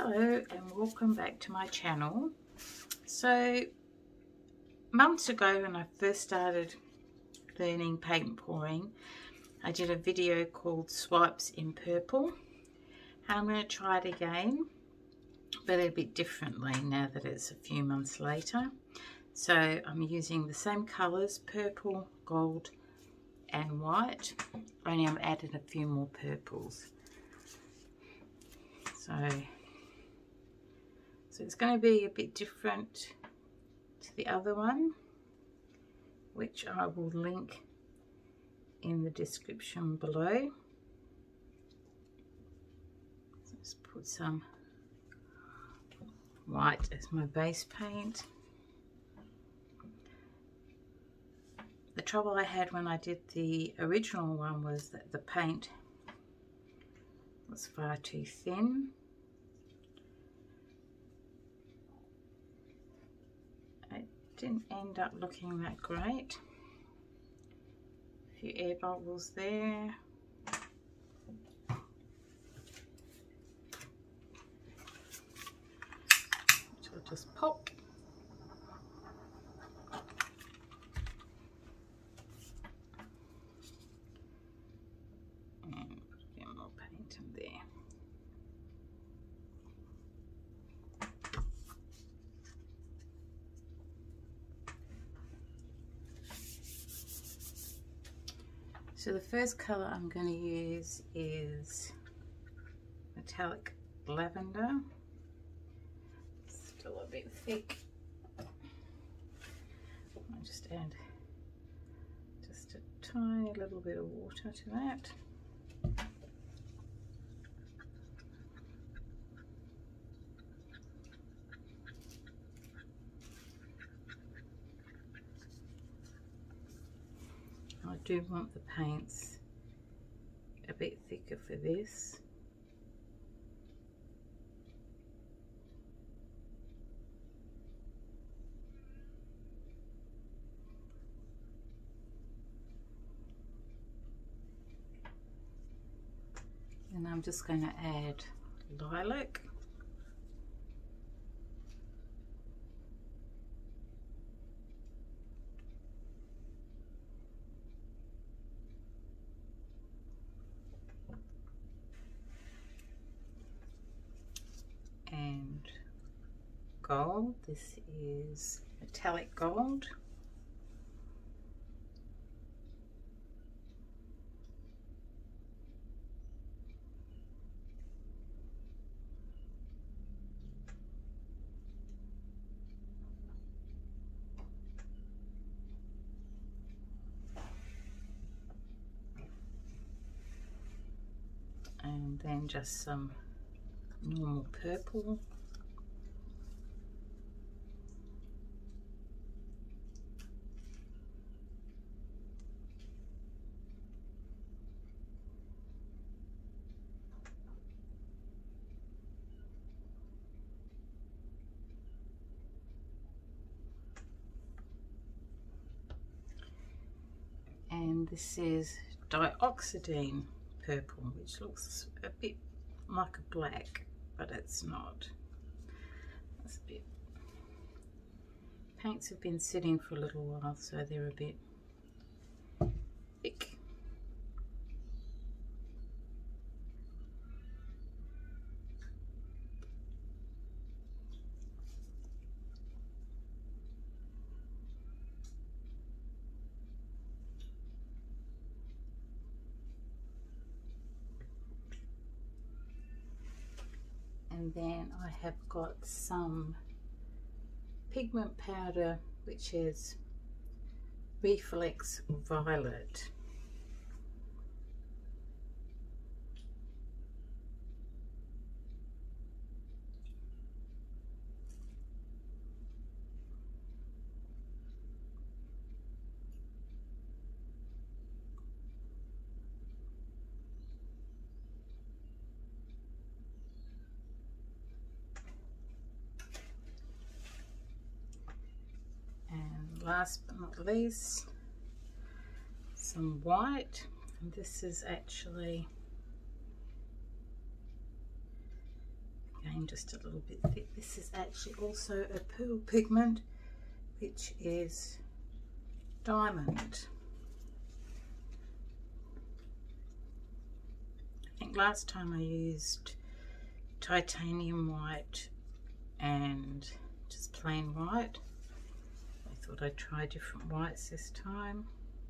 Hello and welcome back to my channel. So months ago when I first started learning paint pouring, I did a video called Swipes in Purple, and I'm going to try it again but a bit differently now that it's a few months later. So I'm using the same colours, purple, gold and white, only I'm adding a few more purples. So it's going to be a bit different to the other one, which I will link in the description below. So just put some white as my base paint. The trouble I had when I did the original one was that the paint was far too thin. It didn't end up looking that great. A few air bubbles there. Which I'll just pop. And put a bit more paint in there. So the first colour I'm going to use is metallic lavender. Still a bit thick. I'll just add just a tiny little bit of water to that. I do want the paints a bit thicker for this. And I'm just going to add lilac. And gold. This is metallic gold. And then just some normal purple. And this is dioxazine purple, which looks a bit like a black, but it's not. That's a bit. Paints have been sitting for a little while, so they're a bit thick. And then I have got some pigment powder, which is Reflex Violet. Last but not least, some white. And this is actually Again, just a little bit thick. This is actually also a pearl pigment, which is diamond. I think last time I used titanium white and just plain white. I thought I'd try different whites this time.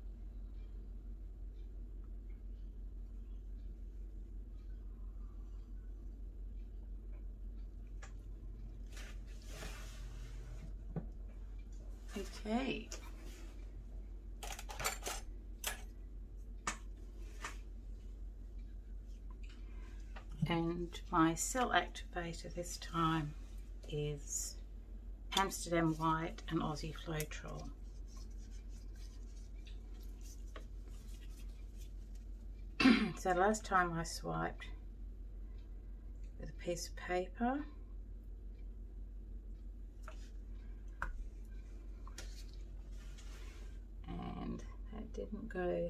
Okay. And my cell activator this time is Amsterdam White and Aussie Floetrol. So last time I swiped with a piece of paper. And that didn't go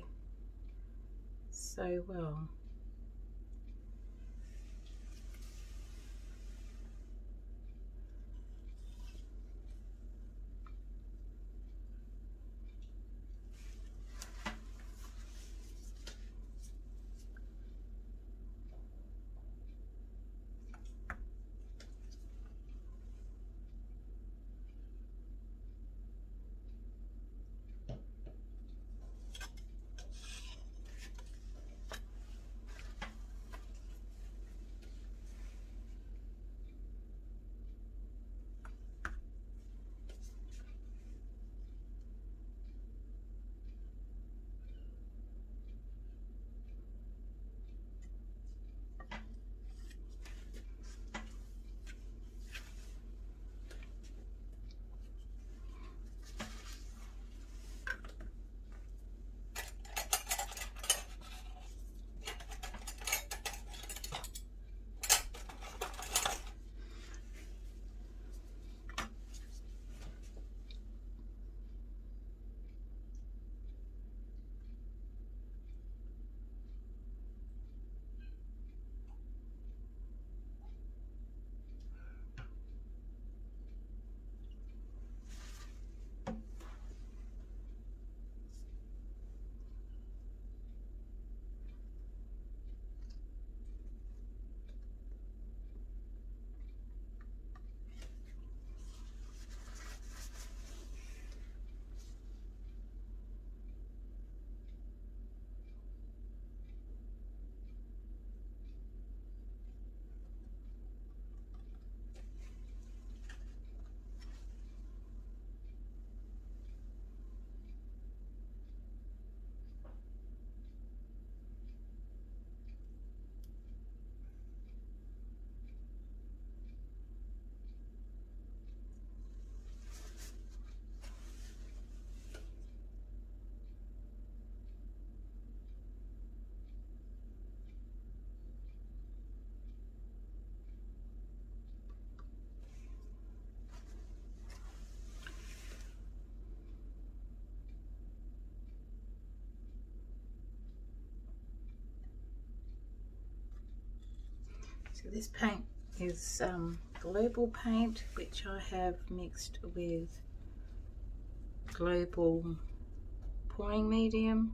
so well. So this paint is Global paint, which I have mixed with Global pouring medium.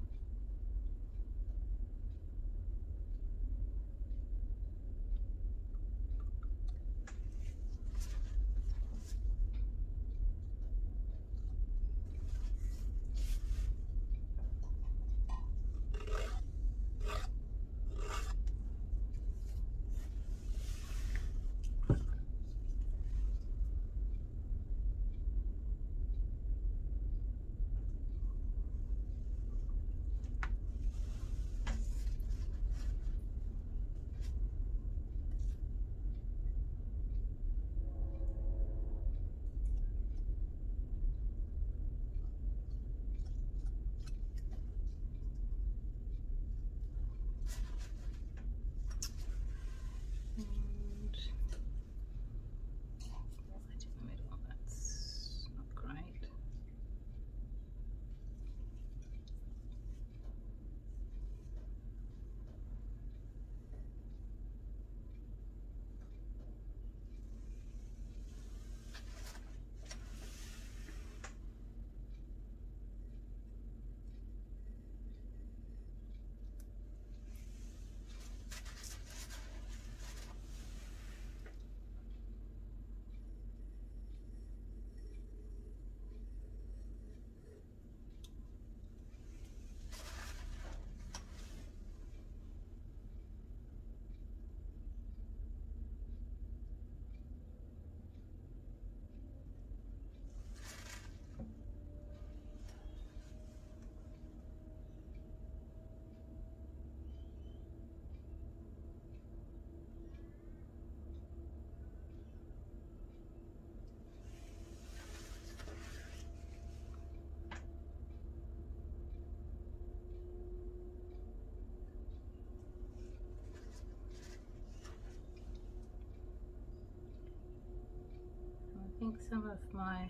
think some of my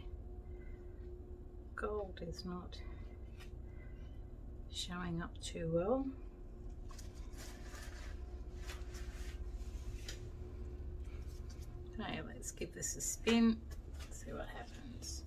gold is not showing up too well. Okay, let's give this a spin, see what happens.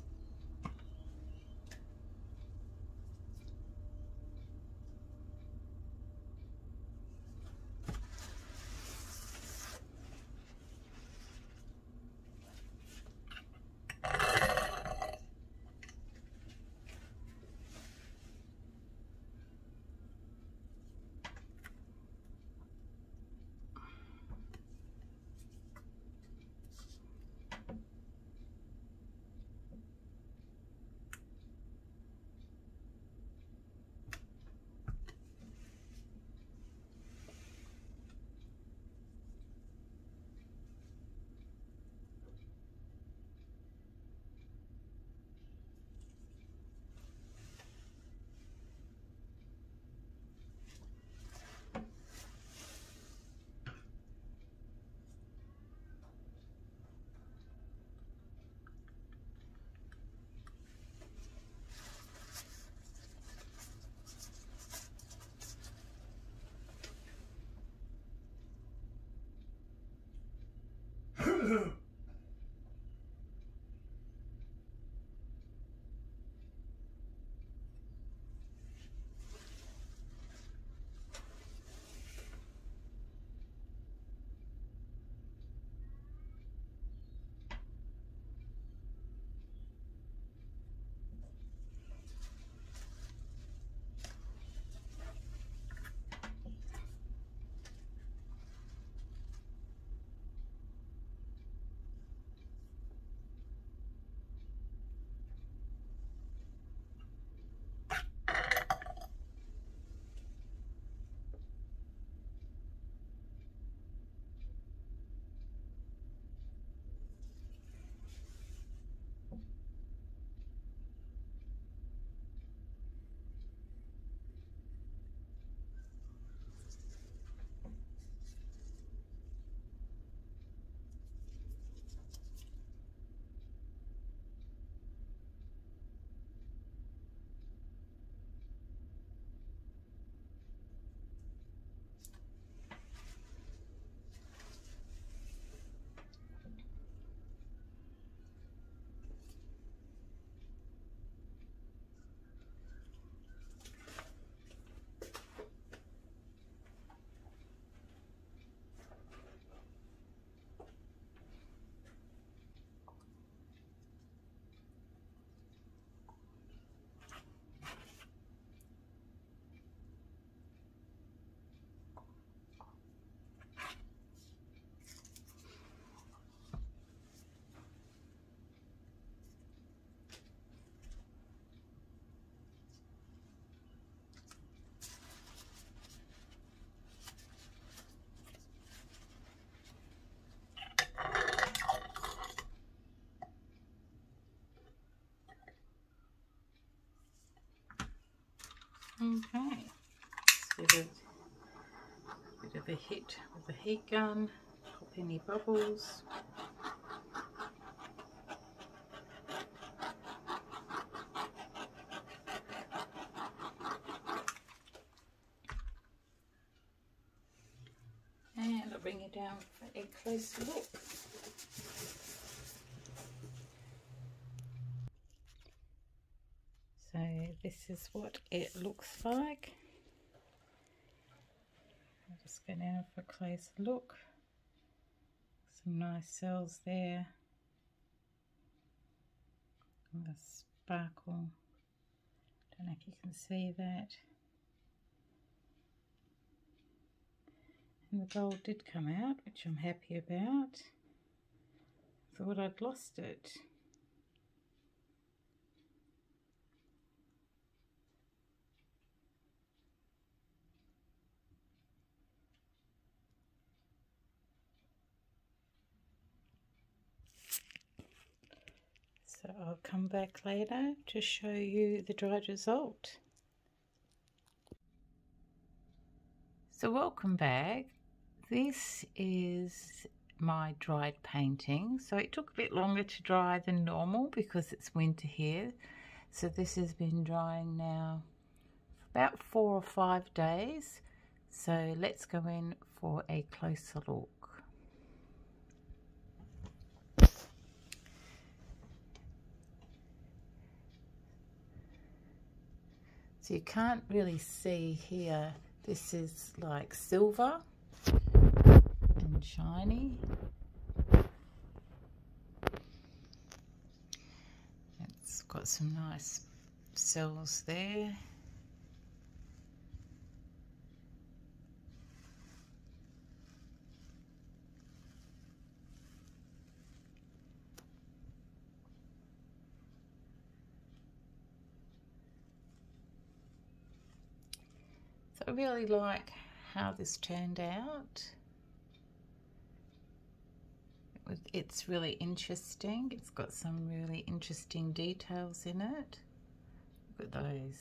Okay, let's give it a bit of a hit with the heat gun, pop any bubbles. And I'll bring it down for a closer look. So this is what it looks like. I'll just go down for a closer look. Some nice cells there. And the sparkle. Don't know if you can see that. And the gold did come out, which I'm happy about. Thought I'd lost it. So I'll come back later to show you the dried result. So welcome back. This is my dried painting. So it took a bit longer to dry than normal because it's winter here. So this has been drying now for about 4 or 5 days. So let's go in for a closer look. So you can't really see here, this is like silver and shiny. It's got some nice cells there. So I really like how this turned out. It's really interesting. It's got some really interesting details in it. Look at those.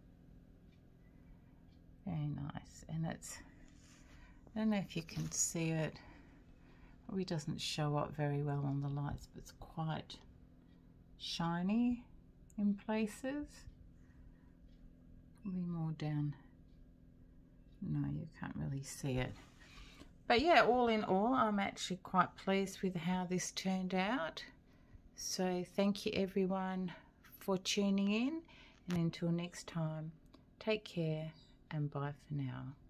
Very nice. And it's, I don't know if you can see it. Probably doesn't show up very well on the lights, but it's quite shiny in places. Probably more down. No, you can't really see it. But yeah, all in all, I'm actually quite pleased with how this turned out. So thank you everyone for tuning in, and until next time, take care and bye for now.